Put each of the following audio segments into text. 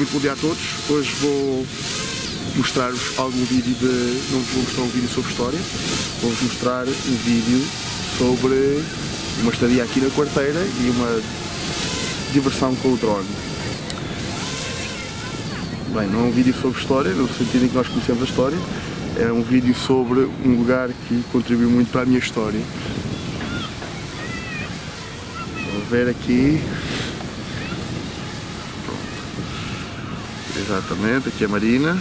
Muito bom dia a todos. Hoje vou mostrar-vos algum vídeo de... Não vos vou mostrar um vídeo sobre história, vou-vos mostrar um vídeo sobre uma estadia aqui na quarteira e uma diversão com o drone. Bem, não é um vídeo sobre história, no sentido em que nós conhecemos a história, é um vídeo sobre um lugar que contribuiu muito para a minha história. Vou ver aqui. Exatamente, aqui é a Marina.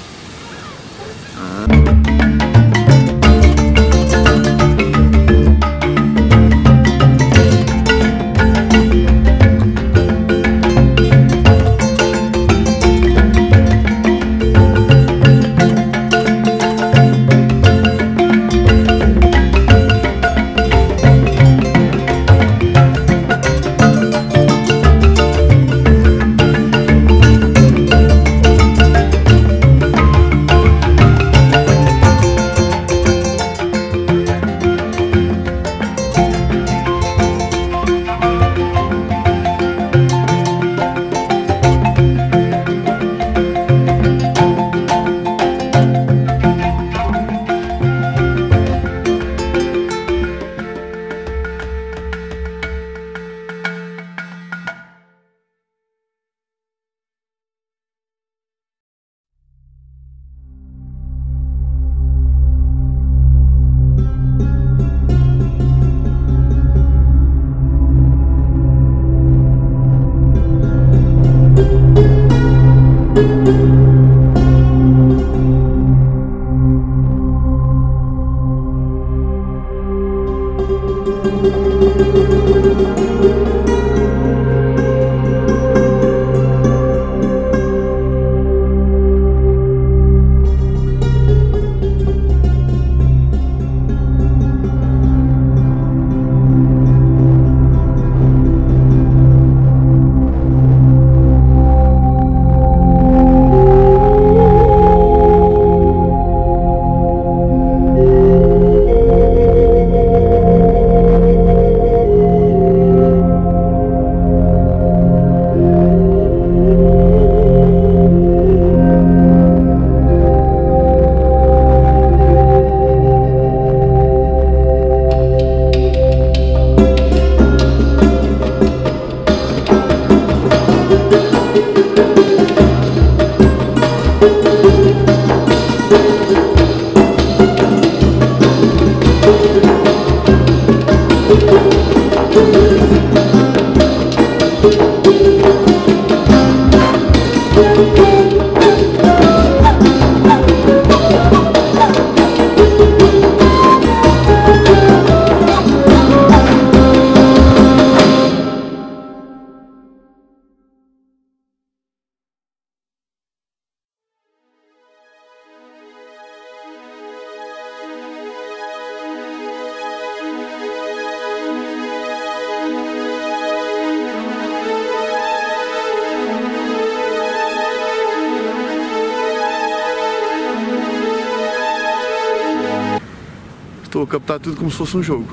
Estou a captar tudo como se fosse um jogo.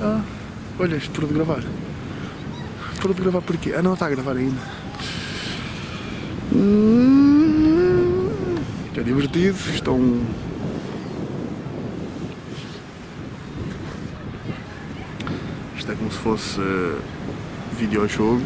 Olha, isto parou de gravar. Parou de gravar por quê? Não, está a gravar ainda. É divertido, Isto é como se fosse videojogo.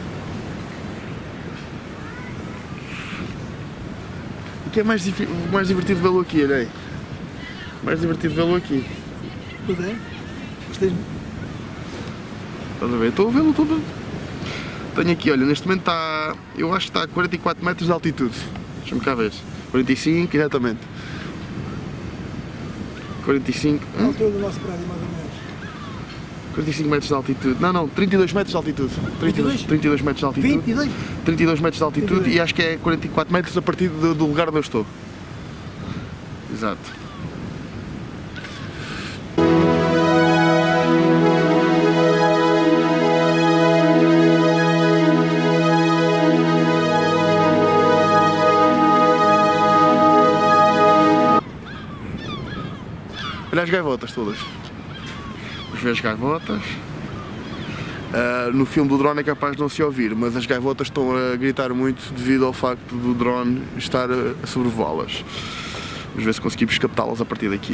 O que é mais divertido vê-lo aqui, olha aí. Mais divertido vê-lo aqui. Pois é, gostei. Estás a ver? Estou a vê-lo todo. Tenho aqui, olha, neste momento está, eu acho que está a 44 metros de altitude. Deixa-me cá ver. 45, exatamente. 45. A altura do nosso prédio, mais ou menos. 45 metros de altitude. Não, 32 metros de altitude. 32 metros de altitude. 22? 32 metros de altitude 22. E acho que é 44 metros a partir do lugar onde eu estou. Exato. Olha as gaivotas todas. Vamos ver as gaivotas. No filme do drone é capaz de não se ouvir, mas as gaivotas estão a gritar muito devido ao facto do drone estar a sobrevoá-las. Vamos ver se conseguimos captá-las a partir daqui.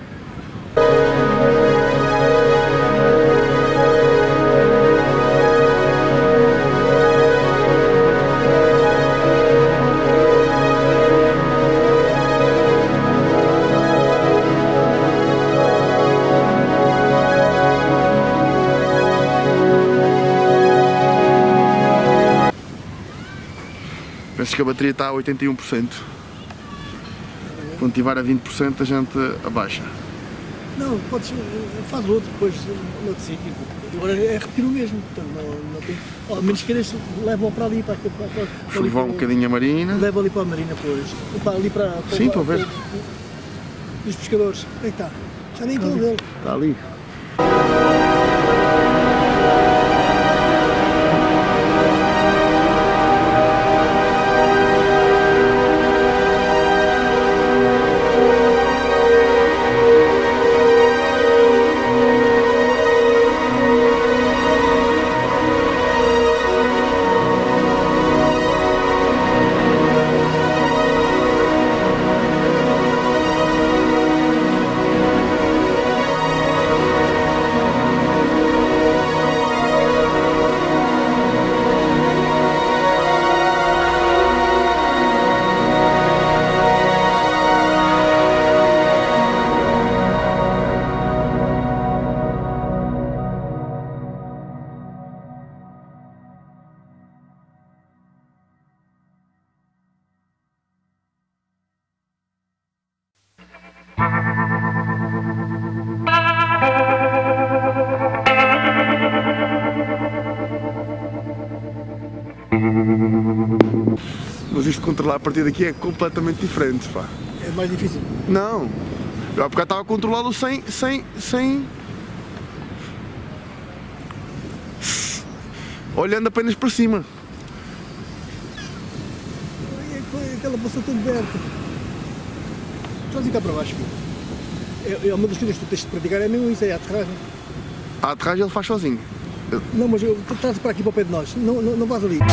Penso que a bateria está a 81%. Quando estiver a 20% a gente abaixa. Não, podes, faz outro depois, no outro sítio. Agora é repetir o mesmo, portanto não tem... Ao menos que eles levam para ali, para Vão um bocadinho a marina. Levam ali para a marina, pois. Ali para sim, estou a ver. Os pescadores. Aí está. Já nem estou a ver. Está ali. Mas isto de controlar a partir daqui é completamente diferente, pá. É mais difícil? Não. Eu há bocado estava a controlá-lo sem... olhando apenas para cima. Aquela poça toda aberta. Estás a ir cá para baixo, filho. É uma das coisas que tu tens de praticar, é mesmo isso, é a aterragem. A aterragem ele faz sozinho. Não, mas traz para aqui para o pé de nós, não vais ali.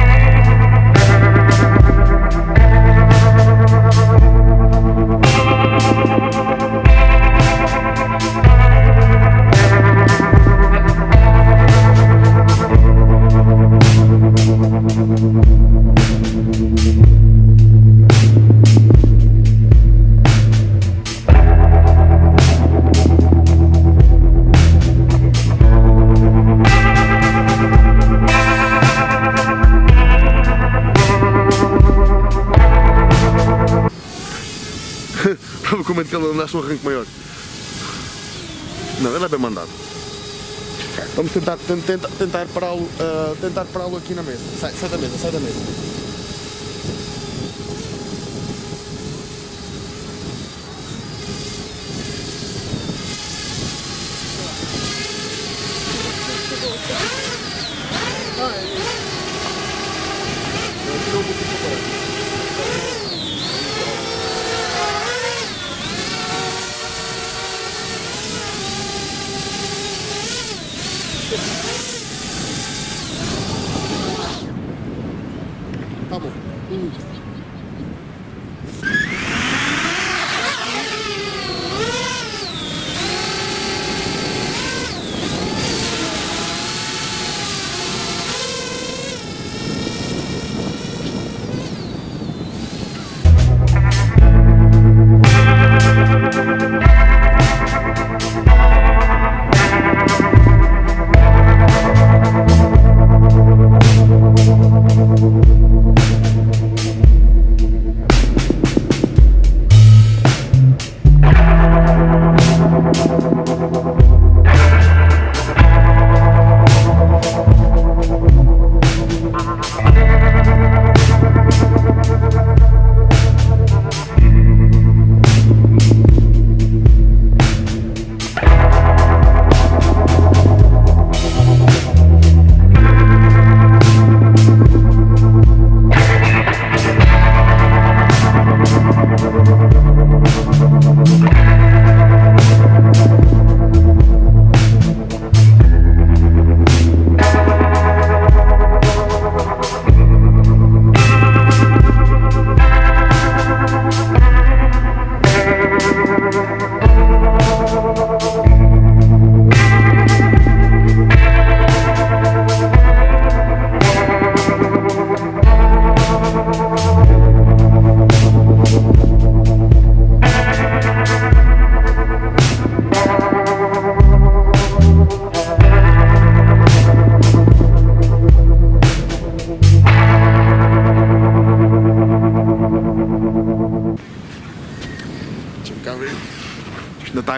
Provavelmente que ele andasse um arranque maior. Não, ele é bem mandado. Vamos tentar pará-lo aqui na mesa. Sai da mesa, sai da mesa.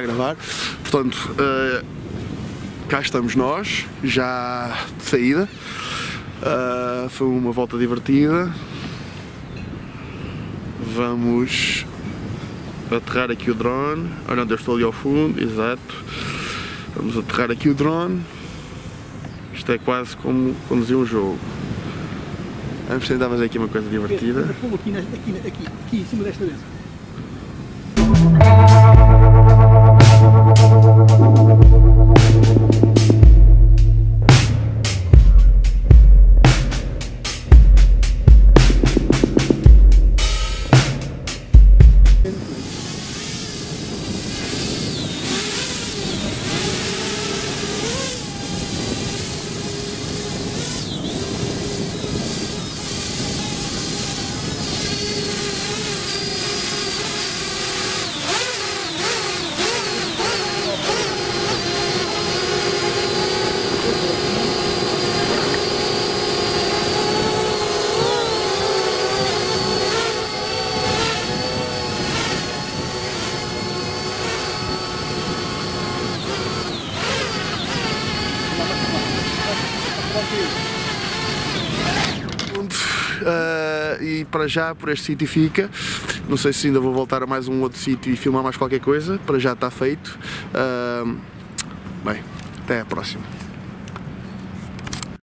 gravar. Portanto, cá estamos nós, já de saída. Foi uma volta divertida. Vamos aterrar aqui o drone. Olha onde eu estou ali ao fundo, exato. Vamos aterrar aqui o drone. Isto é quase como conduzir um jogo. Vamos tentar fazer aqui uma coisa divertida. Aqui em cima desta mesa. E para já, por este sítio fica. Não sei se ainda vou voltar a mais um outro sítio e filmar mais qualquer coisa. Para já está feito. Bem, até à próxima.